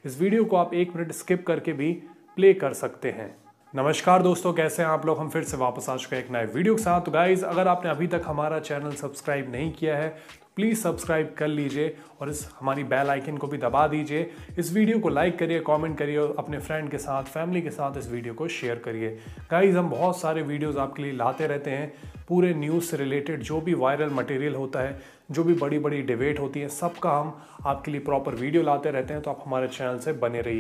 इस वीडियो को आप 1 मिनट स्किप करके भी प्ले कर सकते हैं। नमस्कार दोस्तों, कैसे हैं आप लोग। हम फिर से वापस आ चुके हैं एक नए वीडियो के साथ। तो गाइज, अगर आपने अभी तक हमारा चैनल सब्सक्राइब नहीं किया है तो प्लीज़ सब्सक्राइब कर लीजिए और इस हमारी बेल आइकन को भी दबा दीजिए। इस वीडियो को लाइक करिए, कमेंट करिए और अपने फ्रेंड के साथ, फैमिली के साथ इस वीडियो को शेयर करिए। गाइज, हम बहुत सारे वीडियोस आपके लिए लाते रहते हैं, पूरे न्यूज़ से रिलेटेड जो भी वायरल मटेरियल होता है, जो भी बड़ी बड़ी डिबेट होती है, सबका हम आपके लिए प्रॉपर वीडियो लाते रहते हैं। तो आप हमारे चैनल से बने रहिए।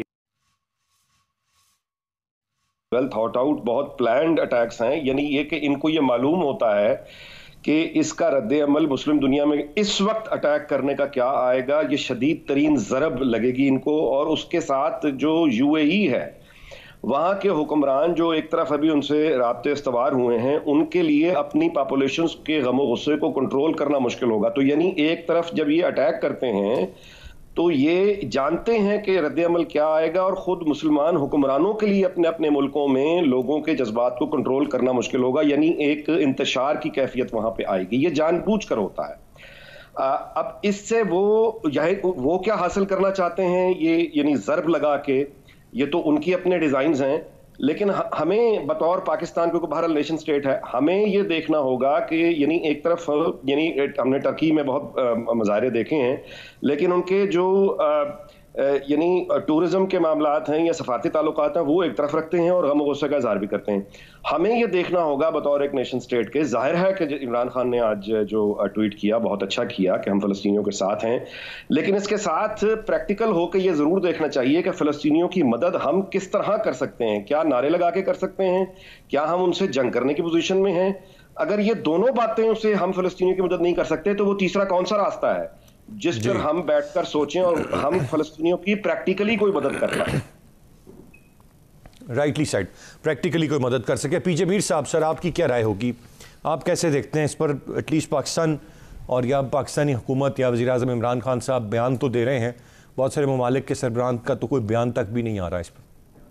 वेल थॉट आउट, बहुत प्लान्ड अटैक्स हैं। यानी ये कि इनको ये मालूम होता है कि इसका रद्द अमल मुस्लिम दुनिया में इस वक्त अटैक करने का क्या आएगा, ये शदीद तरीन ज़रब लगेगी इनको। और उसके साथ जो यूएई है, वहाँ के हुक्मरान जो एक तरफ अभी उनसे राब्ते इस्तवार हुए हैं, उनके लिए अपनी पॉपुलेशन के गम गुस्से को कंट्रोल करना मुश्किल होगा। तो यानी एक तरफ जब ये अटैक करते हैं तो ये जानते हैं कि रद्द-ए-अमल क्या आएगा, और खुद मुसलमान हुक्मरानों के लिए अपने अपने मुल्कों में लोगों के जज्बात को कंट्रोल करना मुश्किल होगा। यानी एक इंतशार की कैफियत वहां पे आएगी। ये जानबूझ कर होता है। अब इससे वो क्या हासिल करना चाहते हैं, ये यानी ज़र्ब लगा के, ये तो उनकी अपने डिजाइन्स हैं। लेकिन हमें बतौर पाकिस्तान, क्योंकि बहरहाल नेशन स्टेट है, हमें ये देखना होगा कि यानी एक तरफ यानी हमने टर्की में बहुत मज़ारे देखे हैं, लेकिन उनके जो यानी टूरिज्म के मामलात हैं या सफारती ताल्लुकात हैं, वो एक तरफ रखते हैं और गम गुस्से का इज़हार भी करते हैं। हमें ये देखना होगा बतौर एक नेशन स्टेट के। जाहिर है कि इमरान खान ने आज जो ट्वीट किया, बहुत अच्छा किया कि हम फ़लस्तीनियों के साथ हैं, लेकिन इसके साथ प्रैक्टिकल होकर ये ज़रूर देखना चाहिए कि फ़लस्तीनियों की मदद हम किस तरह कर सकते हैं। क्या नारे लगा के कर सकते हैं? क्या हम उनसे जंग करने की पोजीशन में हैं? अगर ये दोनों बातें से हम फ़लस्तीनियों की मदद नहीं कर सकते, तो वो तीसरा कौन सा रास्ता है जिस पर हम बैठकर सोचें और हम फ़लस्तीनियों की प्रैक्टिकली कोई मदद कर पाए? राइटली साइड प्रैक्टिकली कोई मदद कर सके। पीजे मीर साहब, सर आपकी क्या राय होगी? आप कैसे देखते हैं इस पर? एटलीस्ट पाकिस्तान और या पाकिस्तानी हुकूमत या वज़ीर आज़म इमरान खान साहब बयान तो दे रहे हैं, बहुत सारे ममालिक के सरबराहान का तो कोई बयान तक भी नहीं आ रहा इस पर।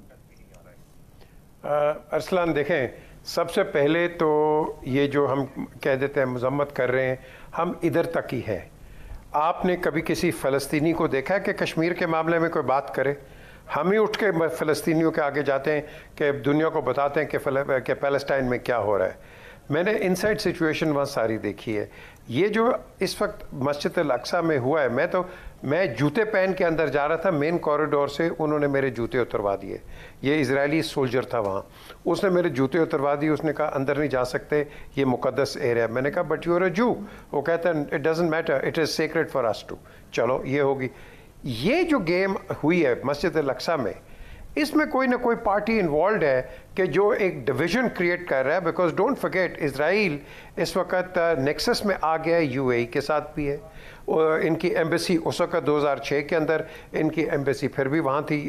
अरसलान, देखें, सबसे पहले तो ये जो हम कह देते हैं मजम्मत कर रहे हैं, हम इधर तक ही है। आपने कभी किसी फ़लस्तीनी को देखा है कि कश्मीर के मामले में कोई बात करे? हम ही उठ के फ़लस्तीनियों के आगे जाते हैं कि दुनिया को बताते हैं कि पैलेस्टाइन में क्या हो रहा है। मैंने इनसाइड सिचुएशन वहाँ सारी देखी है। ये जो इस वक्त मस्जिद अल अक्सा में हुआ है, मैं जूते पहन के अंदर जा रहा था, मेन कॉरिडोर से उन्होंने मेरे जूते उतरवा दिए। ये इजरायली सोल्जर था वहाँ, उसने मेरे जूते उतरवा दिए। उसने कहा अंदर नहीं जा सकते, ये मुकद्दस एरिया। मैंने कहा बट यू आर अ जू। वो कहता है it doesn't matter, it is sacred for us too. चलो, ये होगी। ये जो गेम हुई है मस्जिद अल अक्सा में, इसमें कोई ना कोई पार्टी इन्वॉल्व है कि जो एक डिवीजन क्रिएट कर रहा है। बिकॉज डोंट फॉरगेट, इजराइल इस वक्त नेक्सस में आ गया है, यूएई के साथ भी है। इनकी एम्बेसी उस वक्त 2006 के अंदर इनकी एम्बेसी फिर भी वहाँ थी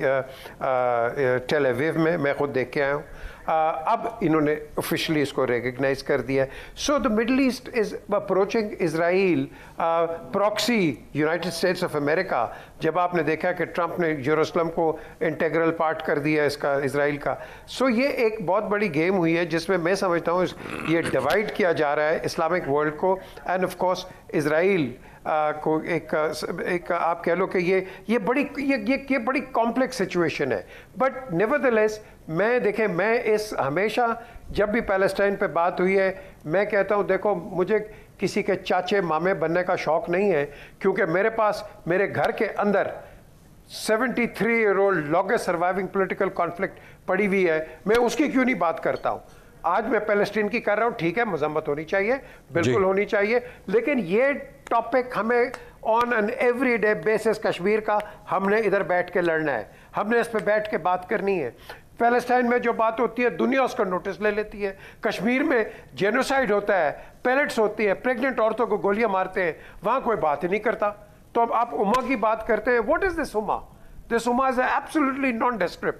टेल अवीव में, मैं खुद देख के आया हूँ। अब इन्होंने ऑफिशियली इसको रिकग्नाइज कर दिया है। So the Middle East is approaching Israel proxy United States of America. जब आपने देखा कि ट्रंप ने यरूशलेम को इंटेग्रल पार्ट कर दिया इसका, इजराइल का। सो ये एक बहुत बड़ी गेम हुई है जिसमें मैं समझता हूँ ये डिवाइड किया जा रहा है इस्लामिक वर्ल्ड को, एंड ऑफ कोर्स इजराइल को एक आप कह लो कि ये बड़ी कॉम्प्लेक्स सिचुएशन है। बट नेवरदलेस, मैं इस हमेशा जब भी पैलेस्टाइन पे बात हुई है, मैं कहता हूँ देखो, मुझे किसी के चाचे मामे बनने का शौक़ नहीं है, क्योंकि मेरे पास मेरे घर के अंदर 73-year-old longest surviving political conflict पड़ी हुई है। मैं उसकी क्यों नहीं बात करता हूँ? आज मैं पैलेस्टीन की कर रहा हूँ, ठीक है, मजम्मत होनी चाहिए, बिल्कुल होनी चाहिए, लेकिन ये टॉपिक हमें on an everyday basis Kashmir का हमने इधर बैठ के लड़ना है, हमने इस पे बैठ के बात करनी है। पैलेस्टाइन में जो बात होती है दुनिया उसका नोटिस ले लेती है। कश्मीर में जेनोसाइड होता है, पैलेट्स होती है, प्रेग्नेंट औरतों को गोलियां मारते हैं, वहाँ कोई बात ही नहीं करता। तो अब आप उमा की बात करते हैं, what is this ummah? This ummah is absolutely nondescript.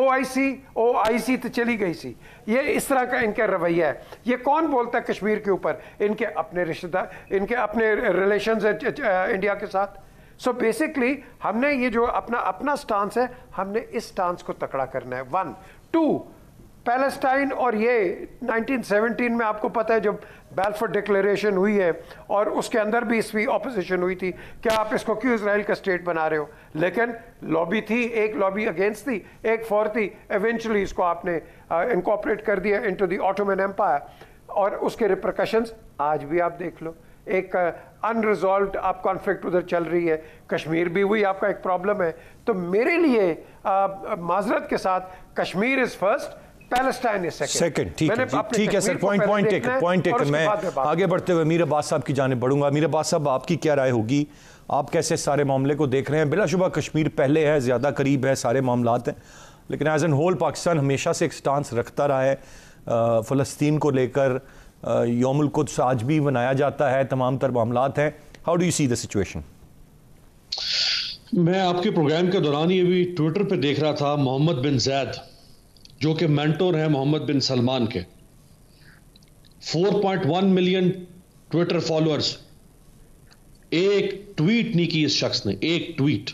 OIC तो चली गई सी। ये इस तरह का इनका रवैया है। ये कौन बोलता है कश्मीर के ऊपर? इनके अपने रिश्तेदार, इनके अपने रिलेशंस इंडिया के साथ। सो बेसिकली हमने ये जो अपना स्टांस है, हमने इस स्टांस को तकड़ा करना है। 1 2 पैलेस्टाइन और ये 1917 में आपको पता है जब बैलफोर डिक्लेरेशन हुई है और उसके अंदर भी इसकी ऑपोजिशन हुई थी कि आप इसको क्यों इजराइल का स्टेट बना रहे हो, लेकिन लॉबी थी, एक लॉबी अगेंस्ट थी, एक फॉर थी। इवेंचुअली इसको आपने इनकॉर्पोरेट कर दिया इनटू द ऑटोमन एम्पायर और उसके रिपरकशंस आज भी आप देख लो। एक अनरिजॉल्व्ड आप कॉन्फ्लिक्ट उधर चल रही है, कश्मीर भी हुई आपका एक प्रॉब्लम है। तो मेरे लिए माजरत के साथ Kashmir is first, Palestine is second. ठीक है सर, पॉइंट टेकन। मैं आगे बढ़ते हुए मीर अब्बास साहब की जानिब बढ़ूंगा। मीर अब्बास साहब, आपकी क्या राय होगी? आप कैसे सारे मामले को देख रहे हैं? बिलाशुबा कश्मीर पहले है, ज़्यादा करीब है, सारे मामलात हैं, लेकिन एज एन होल पाकिस्तान हमेशा से एक स्टांस रखता रहा है फ़लस्तीन को लेकर। यौमुल कुद्स आज भी मनाया जाता है, तमाम तर मामलात हैं। How do you see the situation? मैं आपके प्रोग्राम के दौरान ये भी ट्विटर पे देख रहा था, मोहम्मद बिन जैद जो कि मेंटोर हैं मोहम्मद बिन सलमान के, 4.1 मिलियन ट्विटर फॉलोअर्स, एक ट्वीट नहीं की इस शख्स ने, एक ट्वीट।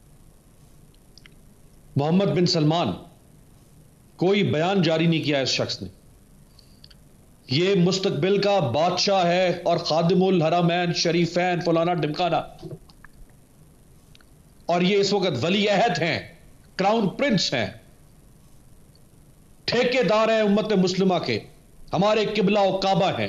मोहम्मद बिन सलमान, कोई बयान जारी नहीं किया इस शख्स ने। ये मुस्तकबिल का बादशाह है और खादिमुल हरमैन शरीफैन फलाना ढिमकाना, और ये इस वक्त वली अहद हैं, क्राउन प्रिंस हैं, ठेकेदार हैं उम्मत मुस्लिमा के, हमारे किबला और काबा हैं।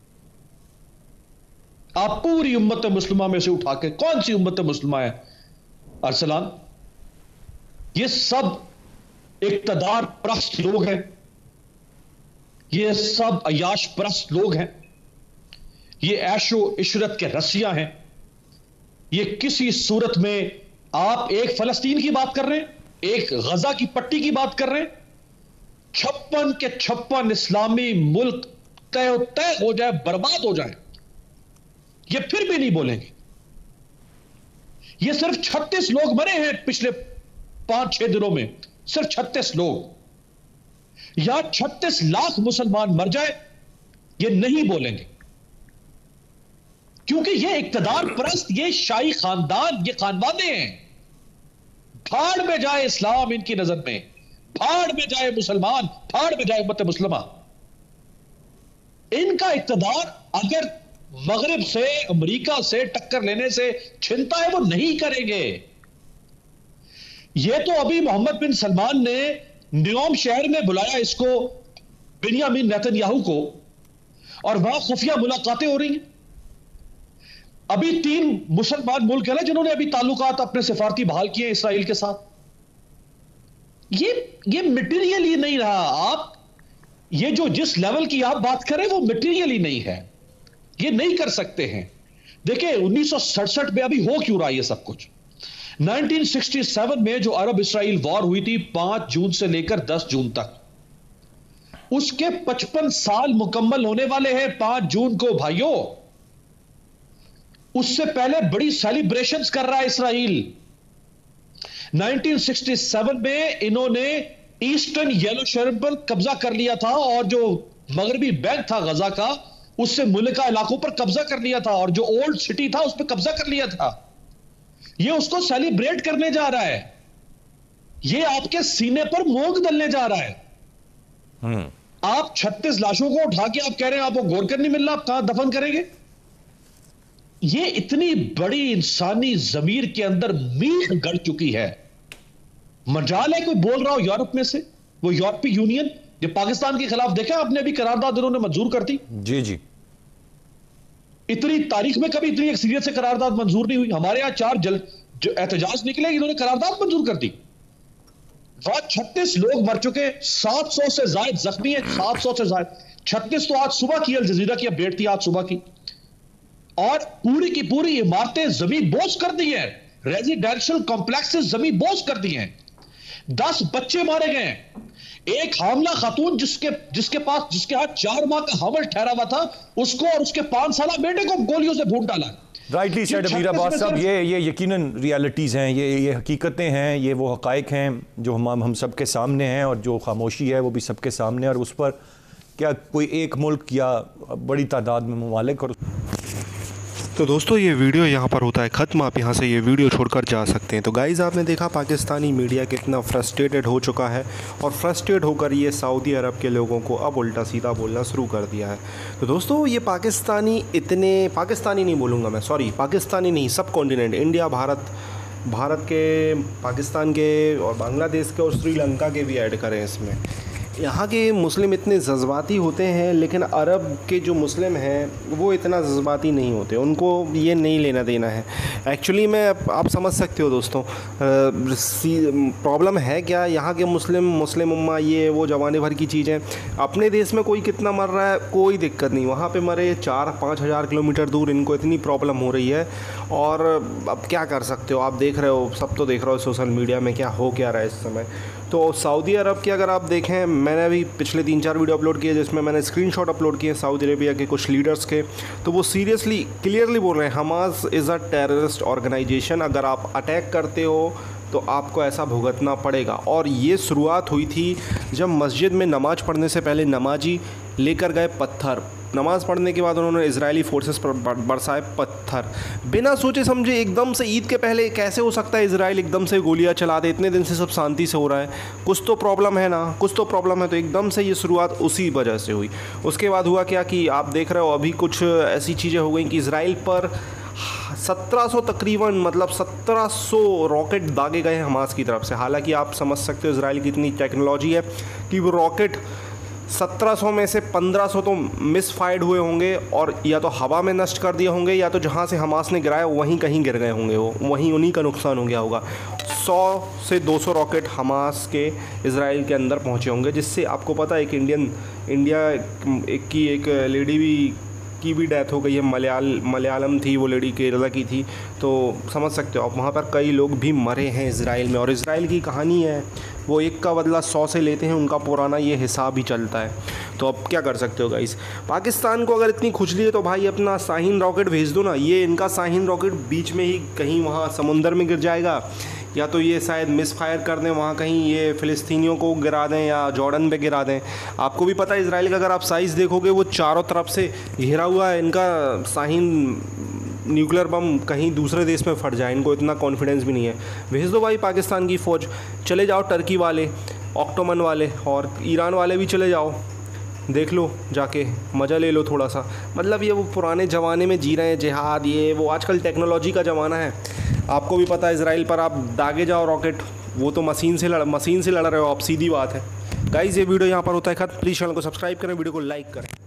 आप पूरी उम्मत मुस्लिमा में से उठा के, कौन सी उम्मत मुस्लिमा है अरसलान? ये सब इक्तदार परस्त लोग हैं, ये सब अयाश परस्त लोग हैं, ये ऐशो इशरत के रसिया हैं। ये किसी सूरत में, आप एक फलस्तीन की बात कर रहे हैं, एक गजा की पट्टी की बात कर रहे हैं, 56 के 56 इस्लामी मुल्क तय हो जाए, बर्बाद हो जाए, ये फिर भी नहीं बोलेंगे। ये सिर्फ 36 लोग मरे हैं पिछले 5-6 दिनों में, सिर्फ 36 लोग। या 36 लाख मुसलमान मर जाए, ये नहीं बोलेंगे, क्योंकि ये इक्तदार परस्त, ये शाही खानदान, ये खानवादे हैं। फाड़ में जाए इस्लाम इनकी नजर में, फाड़ में जाए मुसलमान, फाड़ में जाए उम्मत मुस्लिमा। इनका इक्तदार अगर मगरिब से, अमेरिका से टक्कर लेने से छिनता है, वो नहीं करेंगे। ये तो अभी मोहम्मद बिन सलमान ने न्योम शहर में बुलाया इसको, बिन्यामीन नेतन्याहू को, और वहां खुफिया मुलाकातें हो रही हैं। अभी 3 मुसलमान मुल्क हैं जिन्होंने अभी ताल्लुकात अपने सिफारती बहाल किए इसराइल के साथ। ये मटेरियल ही नहीं रहा। आप ये जो जिस लेवल की आप बात करें वो मटेरियल ही नहीं है, ये नहीं कर सकते हैं। देखिए 1967 में अभी हो क्यों रहा है ये सब कुछ? 1967 में जो अरब इसराइल वॉर हुई थी 5 जून से लेकर 10 जून तक, उसके 55 साल मुकम्मल होने वाले हैं 5 जून को भाइयों। उससे पहले बड़ी सेलिब्रेशंस कर रहा है इसराइल। 1967 में इन्होंने ईस्टर्न येरूशलेम पर कब्जा कर लिया था, और जो मगरबी बैंक था गजा का, उससे मुल्का इलाकों पर कब्जा कर लिया था, और जो ओल्ड सिटी था उस पर कब्जा कर लिया था। ये उसको सेलिब्रेट करने जा रहा है, ये आपके सीने पर मोंग दलने जा रहा है। आप 36 लाशों को उठा के आप कह रहे हैं आपको गोरकर नहीं मिल रहा, आप कहां दफन करेंगे? ये इतनी बड़ी इंसानी जमीर के अंदर मीख गड़ चुकी है। मजाल है कोई बोल रहा हो यूरोप में से, वो यूरोपीय यूनियन जो पाकिस्तान के खिलाफ, देखा आपने अभी करारदाद उन्होंने मंजूर कर दी। जी जी, इतनी तारीख में कभी इतनी अक्सरियत से करारदाद मंजूर नहीं हुई। हमारे यहां 4 जो एहतजाज निकले, इन्होंने करारदाद मंजूर कर दी। वहां 36 लोग मर चुके, 700 से ज्यादा जख्मी है, 700 से ज्यादा। 36 तो आज सुबह की अल जजीरा की अपडेट थी, आज सुबह की, और पूरी की पूरी इमारतें जमीन बोझ कर दी है, रेजिडेंशियल कॉम्प्लेक्सेस जमीन बोझ कर दिए हैं। 10 बच्चे मारे गए हैं। एक हामला खातून जिसके हाथ 4 माह का हमल ठहरा हुआ था, उसको और उसके 5 साल बेटे को गोलियों से भून डाला। राइटली सेड मीर अब्बास साहब, ये यकीनन रियलिटीज़ हैं, ये हकीकतें हैं, ये वो हकायक हैं जो हम सबके सामने हैं, और जो खामोशी है वो भी सबके सामने है। और उस पर क्या कोई एक मुल्क या बड़ी तादाद में ममालिक और तो दोस्तों ये वीडियो यहाँ पर होता है ख़त्म। आप यहाँ से ये वीडियो छोड़कर जा सकते हैं। तो गाइज़ आपने देखा पाकिस्तानी मीडिया कितना फ्रस्ट्रेटेड हो चुका है और फ्रस्ट्रेट होकर ये सऊदी अरब के लोगों को अब उल्टा सीधा बोलना शुरू कर दिया है। तो दोस्तों ये पाकिस्तानी नहीं बोलूँगा मैं, सॉरी, पाकिस्तानी नहीं, सब कॉन्टिनेंट, इंडिया, भारत के, पाकिस्तान के और बांग्लादेश के और श्रीलंका के भी ऐड करें इसमें। यहाँ के मुस्लिम इतने जज्बाती होते हैं, लेकिन अरब के जो मुस्लिम हैं वो इतना जज्बाती नहीं होते, उनको ये नहीं लेना देना है। एक्चुअली में आप समझ सकते हो दोस्तों, प्रॉब्लम है क्या, यहाँ के मुस्लिम उम्मा ये वो जमाने भर की चीज़ें। अपने देश में कोई कितना मर रहा है कोई दिक्कत नहीं, वहाँ पे मरे 4-5 हज़ार किलोमीटर दूर इनको इतनी प्रॉब्लम हो रही है। और अब क्या कर सकते हो, आप देख रहे हो, सब तो देख रहे हो सोशल मीडिया में क्या रहा है इस समय। तो सऊदी अरब की अगर आप देखें, मैंने अभी पिछले 3-4 वीडियो अपलोड किए जिसमें मैंने स्क्रीनशॉट अपलोड किए सऊदी अरेबिया के कुछ लीडर्स के, तो वो सीरियसली क्लियरली बोल रहे हैं Hamas is a terrorist organisation, अगर आप अटैक करते हो तो आपको ऐसा भुगतना पड़ेगा। और ये शुरुआत हुई थी जब मस्जिद में नमाज़ पढ़ने से पहले नमाजी लेकर गए पत्थर, नमाज़ पढ़ने के बाद उन्होंने इजरायली फोर्सेस पर बरसाए पत्थर, बिना सोचे समझे। एकदम से ईद के पहले कैसे हो सकता है इजराइल एकदम से गोलियां चला दे, इतने दिन से सब शांति से हो रहा है, कुछ तो प्रॉब्लम है ना, कुछ तो प्रॉब्लम है। तो एकदम से ये शुरुआत उसी वजह से हुई। उसके बाद हुआ क्या कि आप देख रहे हो अभी कुछ ऐसी चीज़ें हो गई कि इजराइल पर 1700 तकरीबन, मतलब 1700 रॉकेट दागे गए हमास की तरफ से। हालांकि आप समझ सकते हो इजराइल की इतनी टेक्नोलॉजी है कि वो रॉकेट 1700 में से 1500 तो मिस फायर्ड हुए होंगे और या तो हवा में नष्ट कर दिए होंगे, या तो जहाँ से हमास ने गिराया वहीं कहीं गिर गए होंगे, वो वहीं उन्हीं का नुकसान हो गया होगा। 100 से 200 रॉकेट हमास के इजराइल के अंदर पहुँचे होंगे, जिससे आपको पता है एक इंडिया की एक लेडी की भी डेथ हो गई है, मलयालम थी वो लेडी, केरला की थी। तो समझ सकते हो आप, वहाँ पर कई लोग भी मरे हैं इजराइल में। और इजराइल की कहानी है, वो एक का बदला 100 से लेते हैं, उनका पुराना ये हिसाब ही चलता है। तो अब क्या कर सकते हो गाइस, पाकिस्तान को अगर इतनी खुजली है तो भाई अपना शाहीन रॉकेट भेज दो ना। ये इनका शाहीन रॉकेट बीच में ही कहीं वहाँ समुंदर में गिर जाएगा, या तो ये शायद मिस फायर कर दें वहाँ कहीं, ये फ़िलिस्तीनियों को गिरा दें या जॉर्डन पे गिरा दें। आपको भी पता है इजराइल का अगर आप साइज़ देखोगे वो चारों तरफ से घिरा हुआ है, इनका शाहीन न्यूक्लियर बम कहीं दूसरे देश में फट जाए, इनको इतना कॉन्फिडेंस भी नहीं है। भेज दो भाई पाकिस्तान की फ़ौज, चले जाओ टर्की वाले, ऑक्टोमन वाले और ईरान वाले भी चले जाओ, देख लो जाके, मज़ा ले लो थोड़ा सा। मतलब ये वो पुराने ज़माने में जी रहे हैं, जिहाद ये वो। आजकल टेक्नोलॉजी का ज़माना है, आपको भी पता है। इजराइल पर आप दागे जाओ रॉकेट, वो तो मशीन से लड़ रहे हो आप, सीधी बात है। गाइज़ ये वीडियो यहाँ पर होता है खत्म। प्लीज़ चैनल को सब्सक्राइब करें, वीडियो को लाइक करें।